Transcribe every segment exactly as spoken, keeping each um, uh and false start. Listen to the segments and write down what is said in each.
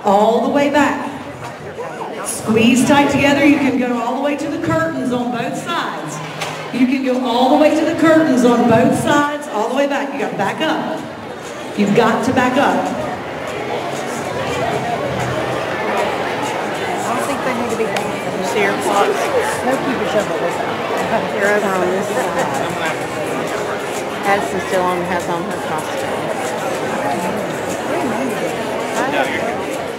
all the way back. Squeeze tight together. You can go all the way to the curtains on both sides. You can go all the way to the curtains on both sides, all the way back. You got to back up. You've got to back up. I don't think they need to be back. You see your clocks? No, keep your shovel this side. You're over on this side. Addison's still on, has on her costume. No, you're good.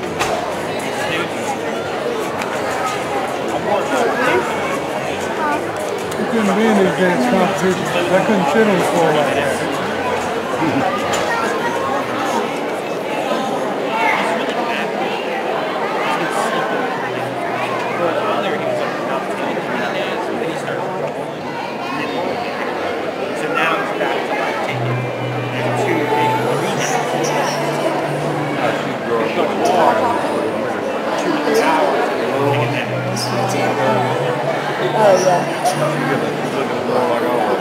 You couldn't be in these dance competitions. I couldn't sit on the floor like that. So now it's back to like taking two three hours. Oh, yeah. You get looking at the girl like, oh,